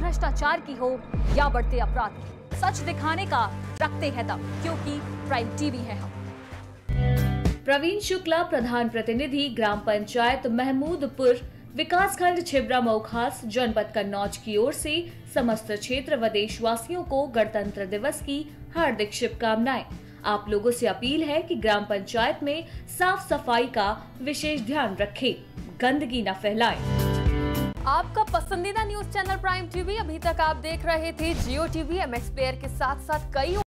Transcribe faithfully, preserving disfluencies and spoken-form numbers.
भ्रष्टाचार की हो या बढ़ते अपराध की, सच दिखाने का रखते हैं दम, क्योंकि प्राइम टीवी है हम। प्रवीण शुक्ला, प्रधान प्रतिनिधि, ग्राम पंचायत महमूदपुर, विकासखंड छिबरा मऊखास, जनपद कन्नौज की ओर से समस्त क्षेत्र व देशवासियों को गणतंत्र दिवस की हार्दिक शुभकामनाएं। आप लोगों से अपील है कि ग्राम पंचायत में साफ सफाई का विशेष ध्यान रखें, गंदगी न फैलाएं। आपका पसंदीदा न्यूज चैनल प्राइम टीवी। अभी तक आप देख रहे थे जियो टीवी, एमएक्स प्लेयर के साथ साथ कई